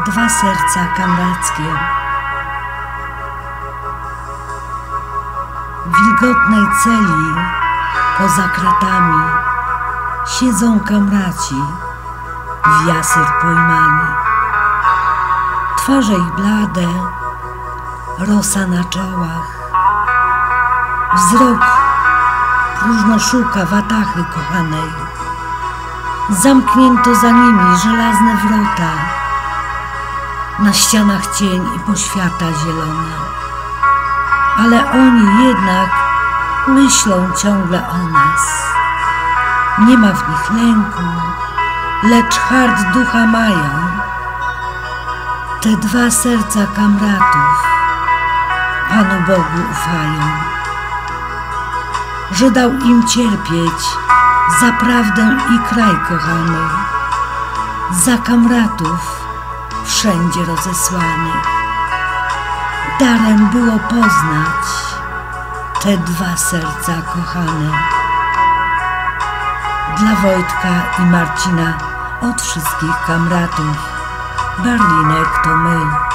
dwa serca kamrackie. W wilgotnej celi poza kratami siedzą kamraci w jasyr pojmani. Twarze ich blade, rosa na czołach. Wzrok próżno szuka watachy kochanej. Zamknięto za nimi żelazne wrota, na ścianach cień i poświata zielona. Ale oni jednak myślą ciągle o nas. Nie ma w nich lęku, lecz hart ducha mają. Te dwa serca kamratów Panu Bogu ufają, że dał im cierpieć za prawdę i kraj kochany, za kamratów wszędzie rozesłanych. Darem było poznać te dwa serca kochane. Dla Wojtka i Marcina od wszystkich kamratów, Berlinek to my.